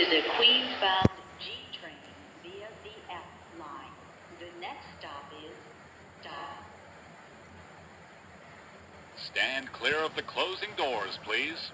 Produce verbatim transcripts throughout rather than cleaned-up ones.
is a Queens-bound G train via the F line. The next stop is Dove. Stand clear of the closing doors, please.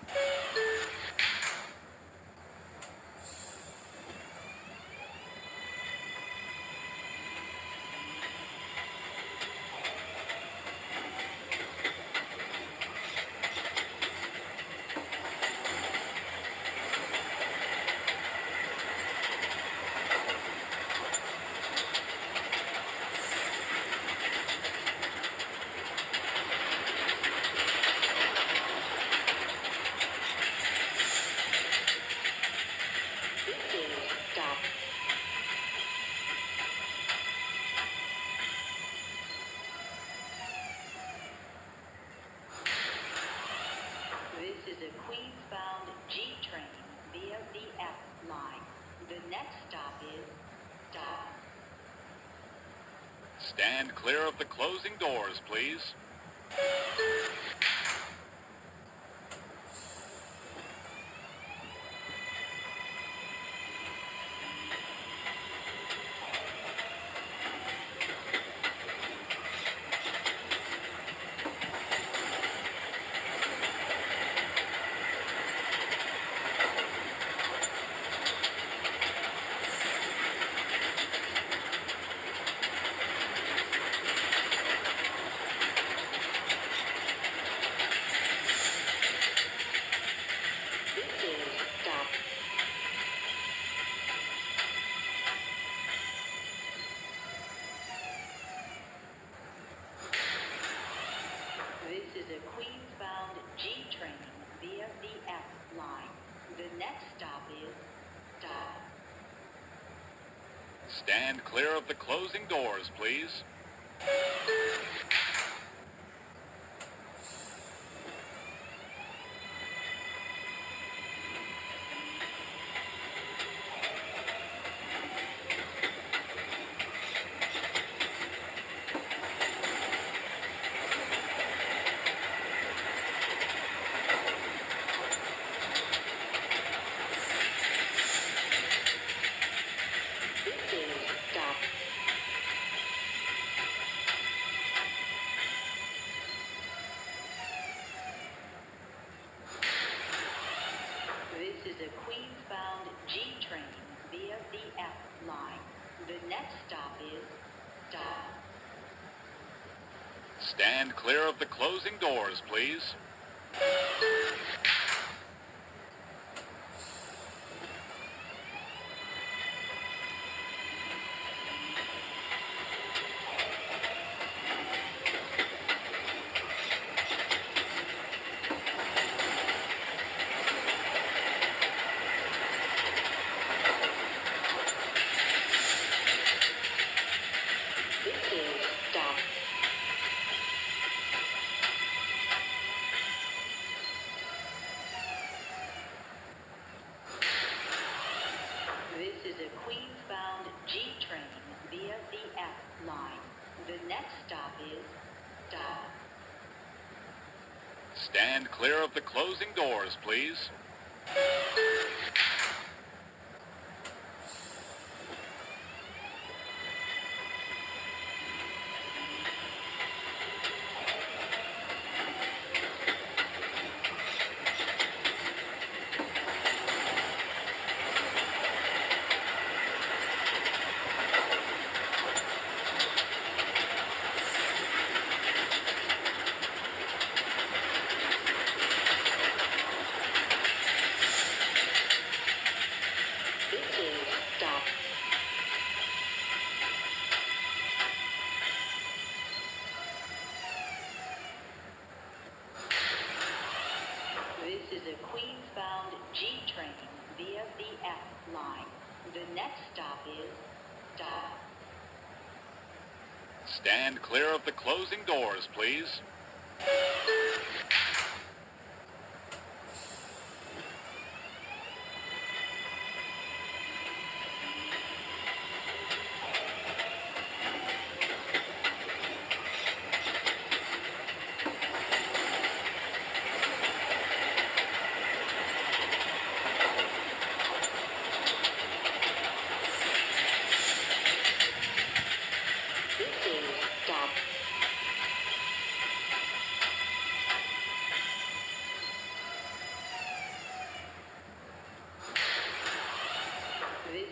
This is a Queens-bound G train via the F line. The next stop is Dove. Stand clear of the closing doors, please. This is a Queens-bound G train via the F line. The next stop is Dove. Stand clear of the closing doors, please. This is a Queens-bound G train via the F line. The next stop is Dove. Stand clear of the closing doors, please. This is a Queens-bound G train via the F line. The next stop is Dove. Stand clear of the closing doors, please. This is a Queens-bound G train via the F line. The next stop is Dove. Stand clear of the closing doors, please.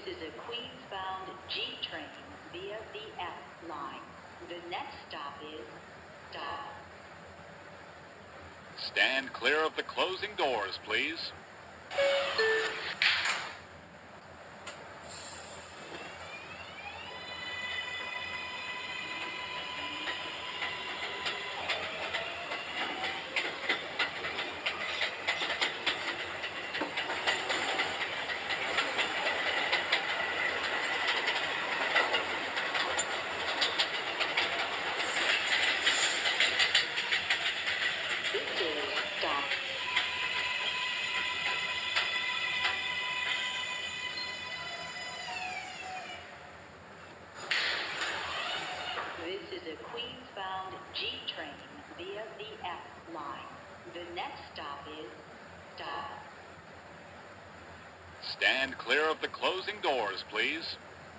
This is a Queens-bound G train via the F line. The next stop is stop. Stand clear of the closing doors, please. This is a Queens-bound G train via the F line. The next stop is stop. Stand clear of the closing doors, please.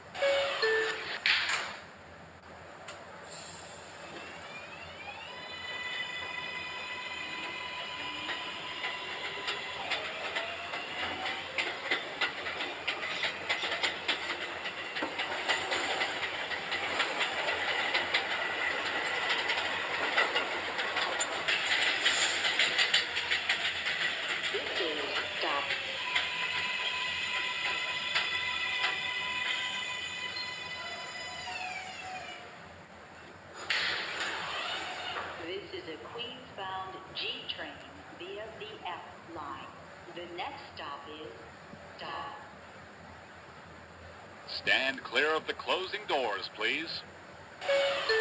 This is a Queens-bound G train via the F line. The next stop is stop. Stand clear of the closing doors, please.